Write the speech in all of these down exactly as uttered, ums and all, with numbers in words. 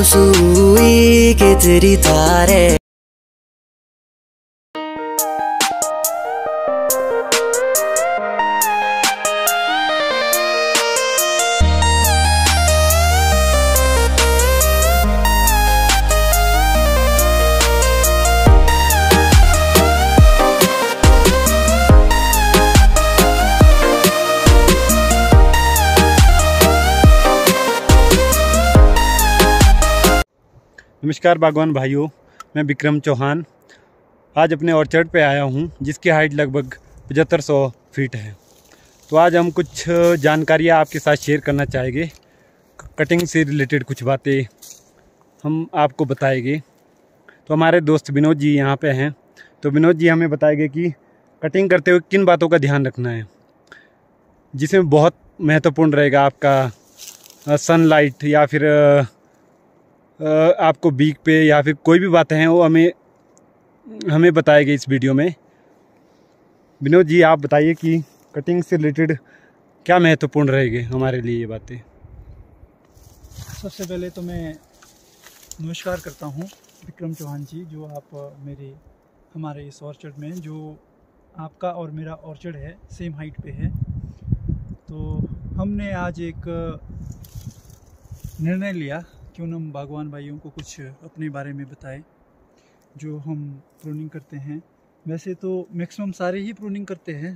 सुई के तेरी तारे। नमस्कार बागवान भाइयों, मैं विक्रम चौहान आज अपने ऑर्चर्ड पे आया हूँ जिसकी हाइट लगभग पचहत्तर सौ फीट है। तो आज हम कुछ जानकारियाँ आपके साथ शेयर करना चाहेंगे। कटिंग से रिलेटेड कुछ बातें हम आपको बताएंगे। तो हमारे दोस्त विनोद जी यहाँ पे हैं, तो विनोद जी हमें बताएंगे कि कटिंग करते हुए किन बातों का ध्यान रखना है, जिसमें बहुत महत्वपूर्ण रहेगा आपका सनलाइट या फिर आपको बीक पे या फिर कोई भी बातें हैं वो हमें हमें बताएंगे इस वीडियो में। विनोद जी आप बताइए कि कटिंग से रिलेटेड क्या महत्वपूर्ण रहेगी हमारे लिए ये बातें। सबसे पहले तो मैं नमस्कार करता हूँ विक्रम चौहान जी, जो आप मेरे हमारे इस ऑर्चर्ड में, जो आपका और मेरा ऑर्चर्ड है सेम हाइट पे है। तो हमने आज एक निर्णय लिया क्यों ना हम बागवान भाइयों को कुछ अपने बारे में बताएं जो हम प्रूनिंग करते हैं। वैसे तो मैक्सिमम सारे ही प्रूनिंग करते हैं,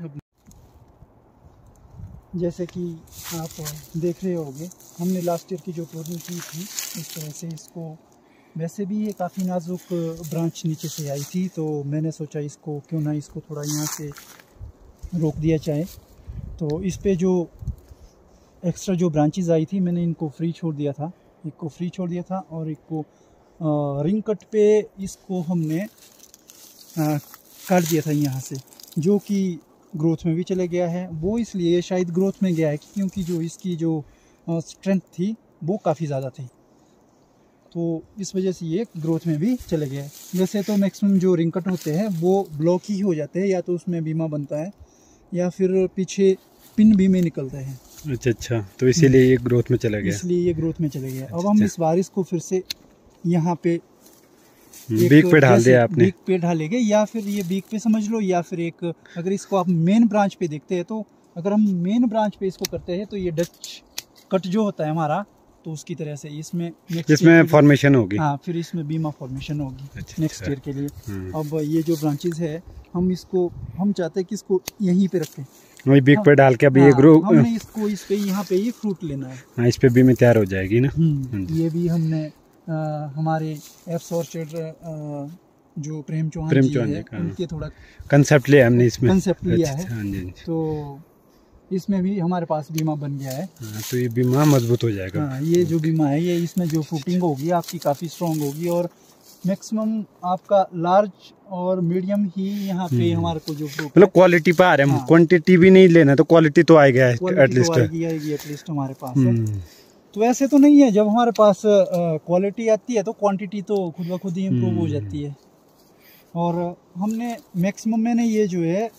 जैसे कि आप देख रहे होंगे हमने लास्ट ईयर की जो प्रूनिंग की थी इस तरह से इसको, वैसे भी ये काफ़ी नाजुक ब्रांच नीचे से आई थी, तो मैंने सोचा इसको क्यों ना इसको थोड़ा यहाँ से रोक दिया जाए। तो इस पे जो एक्स्ट्रा जो ब्रांचेस आई थी मैंने इनको फ्री छोड़ दिया था, एक को फ्री छोड़ दिया था और एक को रिंग कट पे इसको हमने आ, काट दिया था यहाँ से, जो कि ग्रोथ में भी चले गया है। वो इसलिए शायद ग्रोथ में गया है क्योंकि जो इसकी जो स्ट्रेंथ थी वो काफ़ी ज़्यादा थी, तो इस वजह से ये ग्रोथ में भी चले गया है। वैसे तो मैक्सिमम जो रिंग कट होते हैं वो ब्लॉक ही हो जाते हैं, या तो उसमें बीमा बनता है या फिर पीछे पिन भी में निकलते हैं। अच्छा अच्छा, तो इसीलिए ये ग्रोथ में चला गया, इसलिए ये ग्रोथ में चले गया। अच्छा, अब हम इस बार इसको फिर से यहाँ पे बीक पे डाल दिया आपने, बीक पे ढालेंगे या फिर ये बीक पे समझ लो, या फिर एक अगर इसको आप मेन ब्रांच पे देखते हैं तो अगर हम मेन ब्रांच पे इसको करते हैं तो ये डच कट जो होता है हमारा, तो उसकी तरह से इसमें इसमें फॉर्मेशन होगी। हाँ, फिर इसमें बीमा फॉर्मेशन होगी अच्छा, नेक्स्ट ईयर के लिए। अच्छा। अब ये जो ब्रांचेज है हम इसको हम चाहते हैं कि इसको यहीं पे रखें, वही बीक पे डाल के अब हाँ, ये ग्रो हमने इसको इस पे यहाँ पे ये फ्रूट लेना है। हाँ, इस पे भी में तैयार हो जाएगी ना। ये भी हमने आ, हमारे एफ ऑर्चर्ड जो प्रेम चौहान प्रेम जी चौहान है उनके थोड़ा कंसेप्ट लिया हमने इसमें, कंसेप्ट लिया अच्छा, है। हाँ जी, तो इसमें भी हमारे पास बीमा बन गया है। हाँ, तो ये बीमा मजबूत हो जाएगा। हाँ, ये जो बीमा है ये इसमें जो फ्रूटिंग होगी आपकी काफ़ी स्ट्रॉन्ग होगी, और मैक्सिमम आपका लार्ज और मीडियम ही यहाँ पे हमारे को जो मतलब क्वालिटी पे आ रहे हैं हम, क्वांटिटी भी नहीं लेना तो क्वालिटी तो आएगा एटलीस्ट, आएगी आएगी एटलीस्ट हमारे पास है। तो ऐसे तो नहीं है, जब हमारे पास क्वालिटी आती है तो क्वांटिटी तो खुद ब खुद ही इम्प्रूव हो जाती है। और हमने मैक्सिमम मैंने ये जो है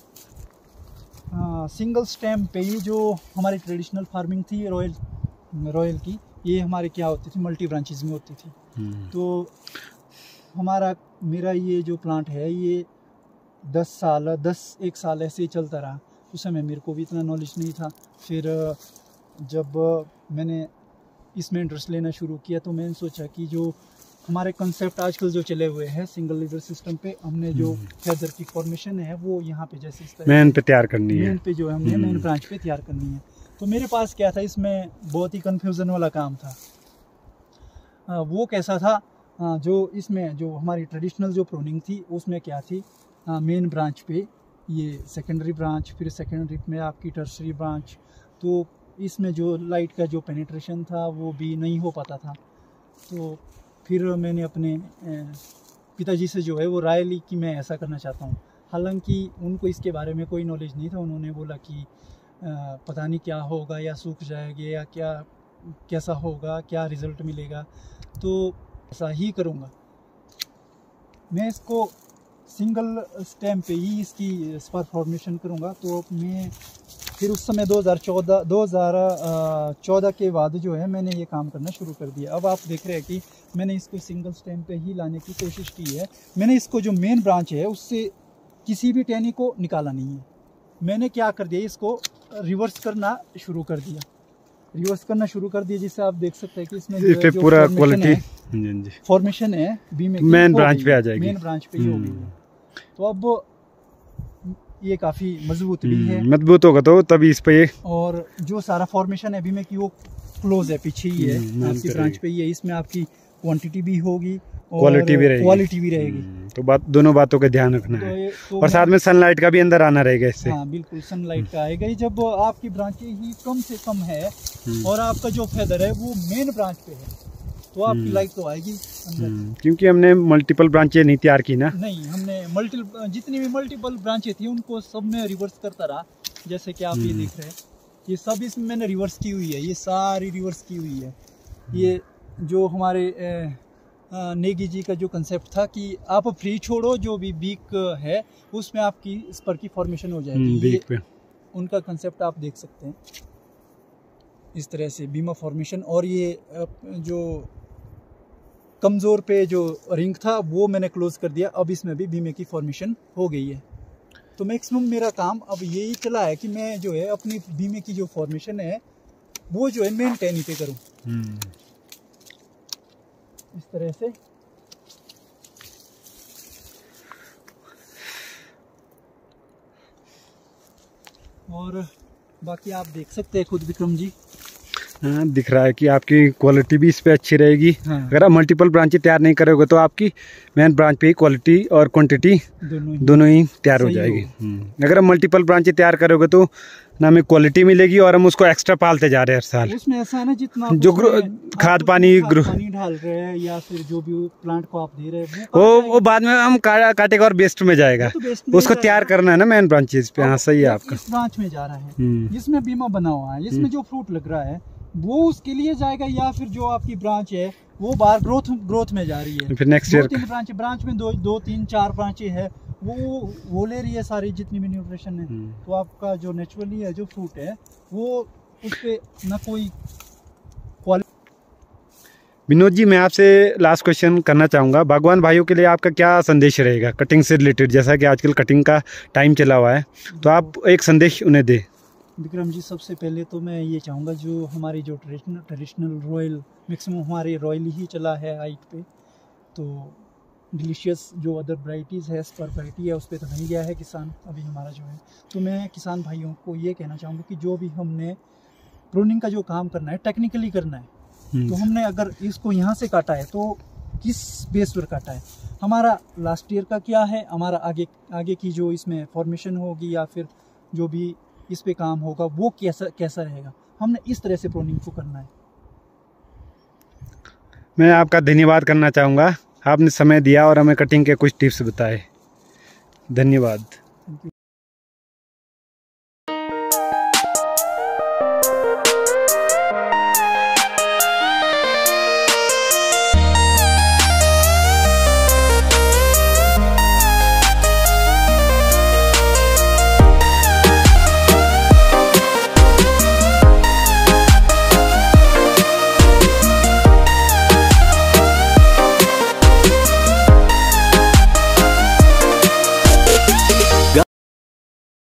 सिंगल स्टेम पे ही जो हमारी ट्रेडिशनल फार्मिंग थी रॉयल रॉयल की, ये हमारे क्या होती थी मल्टी ब्रांचेस में होती थी। तो हमारा मेरा ये जो प्लांट है ये दस साल दस एक साल ऐसे ही चलता रहा। उस समय मेरे को भी इतना नॉलेज नहीं था। फिर जब मैंने इसमें इंटरेस्ट लेना शुरू किया तो मैंने सोचा कि जो हमारे कंसेप्ट आजकल जो चले हुए हैं सिंगल लीडर सिस्टम पे, हमने जो फेदर की फॉर्मेशन है वो यहाँ पे जैसे इस तरह मेन पे तैयार करनी है, मेन पे जो है हमने मेन ब्रांच पे तैयार करनी है। तो मेरे पास क्या था, इसमें बहुत ही कन्फ्यूज़न वाला काम था। आ, वो कैसा था, आ, जो इसमें जो हमारी ट्रेडिशनल जो प्रूनिंग थी उसमें क्या थी, मेन ब्रांच पे ये सेकेंडरी ब्रांच, फिर सेकेंडरी में आपकी टर्सरी ब्रांच, तो इसमें जो लाइट का जो पेनिट्रेशन था वो भी नहीं हो पाता था। तो फिर मैंने अपने पिताजी से जो है वो राय ली कि मैं ऐसा करना चाहता हूँ। हालांकि उनको इसके बारे में कोई नॉलेज नहीं था। उन्होंने बोला कि पता नहीं क्या होगा, या सूख जाएगा, या क्या कैसा होगा, क्या रिज़ल्ट मिलेगा, तो ऐसा ही करूँगा। मैं इसको सिंगल स्टेम पे ही इसकी स्पर फॉर्मेशन करूँगा। तो मैं फिर उस समय दो हज़ार चौदह दो हज़ार चौदह के बाद जो है मैंने ये काम करना शुरू कर दिया। अब आप देख रहे हैं कि मैंने इसको सिंगल स्टेम पे ही लाने की कोशिश की है। मैंने इसको जो मेन ब्रांच है उससे किसी भी टहनी को निकाला नहीं है। मैंने क्या कर दिया, इसको रिवर्स करना शुरू कर दिया रिवर्स करना शुरू कर दिया जिससे आप देख सकते हैं कि इसमें इस पे पूरा क्वालिटी फॉर्मेशन है बीमे की मेन ब्रांच पे आ जाएगी, मेन ब्रांच पे ही हो गई है। तो अब ये काफ़ी मजबूत भी है, मजबूत होगा तो तभी इस पे, और जो सारा फॉर्मेशन है बीमे की वो क्लोज है, पीछे ही है, आपकी ब्रांच पे ही है। इसमें आपकी क्वांटिटी भी होगी और क्वालिटी भी रहेगी क्वालिटी भी रहेगी। तो बात दोनों बातों का ध्यान रखना तो है, तो और साथ में सनलाइट का भी अंदर आना रहेगा इससे। हाँ बिल्कुल, सनलाइट का आएगा ही। जब आपकी ब्रांचें ही कम से कम है और आपका जो फेदर है वो मेन ब्रांच पे है तो आपकी लाइट तो आएगी अंदर। क्योंकि हमने मल्टीपल ब्रांचें नहीं तैयार की ना, नहीं हमने मल्टी जितनी भी मल्टीपल ब्रांचें थी उनको सब में रिवर्स करता रहा। जैसे कि आप ये देख रहे हैं, ये सब इसमें मैंने रिवर्स की हुई है, ये सारी रिवर्स की हुई है। ये जो हमारे ए, आ, नेगी जी का जो कंसेप्ट था कि आप फ्री छोड़ो, जो भी बीक है उसमें आपकी स्पर की फॉर्मेशन हो जाएगी। बीक पे उनका कंसेप्ट आप देख सकते हैं इस तरह से बीमा फॉर्मेशन। और ये जो कमज़ोर पे जो रिंग था वो मैंने क्लोज कर दिया, अब इसमें भी बीमे की फॉर्मेशन हो गई है। तो मैक्सिमम मेरा काम अब यही चला है कि मैं जो है अपनी बीमे की जो फॉर्मेशन है वो जो है मेन टहनी पे करूँ इस तरह से। और बाकी आप देख सकते हैं खुद विक्रम जी, हाँ दिख रहा है कि आपकी क्वालिटी भी इस पे अच्छी रहेगी। हाँ। अगर आप मल्टीपल ब्रांचें तैयार नहीं करोगे तो आपकी मेन ब्रांच पे ही क्वालिटी और क्वांटिटी दोनों, दोनों ही तैयार हो जाएगी। अगर हम मल्टीपल ब्रांचें तैयार करोगे तो ना हमें क्वालिटी मिलेगी और हम उसको एक्स्ट्रा पालते जा रहे हैं हर साल। उसमें ऐसा है ना, जितना जो खाद पानी पानी डाल रहे हैं या फिर जो भी प्लांट को आप दे रहे हैं वो वो बाद में हम का, काटेगा और बेस्ट में जाएगा, तो उसको तैयार करना है ना मेन ब्रांचेस पे। हाँ सही है आपका। इस ब्रांच में जा रहा है जिसमें बीमा बना हुआ है, इसमें जो फ्रूट लग रहा है वो उसके लिए जाएगा, या फिर जो आपकी ब्रांच है वो बाहर ग्रोथ ग्रोथ में जा रही है। फिर नेक्स्ट ईयर तीन ब्रांच ब्रांच में दो दो तीन चार ब्रांचें है वो वो ले रही है सारी जितनी भी न्यूट्रिशन है। तो आपका जो नेचुरली है जो फ्रूट है वो उस पे ना कोई क्वालिटी। विनोद जी, मैं आपसे लास्ट क्वेश्चन करना चाहूँगा, बागवान भाइयों के लिए आपका क्या संदेश रहेगा कटिंग से रिलेटेड? जैसा कि आजकल कटिंग का टाइम चला हुआ है तो आप एक संदेश उन्हें दें। विक्रम जी, सबसे पहले तो मैं ये चाहूँगा जो हमारी जो ट्रेडिशनल ट्रेडिशनल रॉयल मैक्सिमम हमारे रॉयल ही चला है हाइट पे, तो डिलीशियस जो अदर वैराइटीज़ है स्पर वैराइटी है उस पर तो नहीं गया है किसान अभी हमारा जो है। तो मैं किसान भाइयों को ये कहना चाहूँगा कि जो भी हमने प्रूनिंग का जो काम करना है टेक्निकली करना है, तो हमने अगर इसको यहाँ से काटा है तो किस बेस पर काटा है, हमारा लास्ट ईयर का क्या है, हमारा आगे आगे की जो इसमें फॉर्मेशन होगी या फिर जो भी इस पे काम होगा वो कैसा कैसा रहेगा, हमने इस तरह से प्रूनिंग को करना है। मैं आपका धन्यवाद करना चाहूँगा, आपने समय दिया और हमें कटिंग के कुछ टिप्स बताए। धन्यवाद।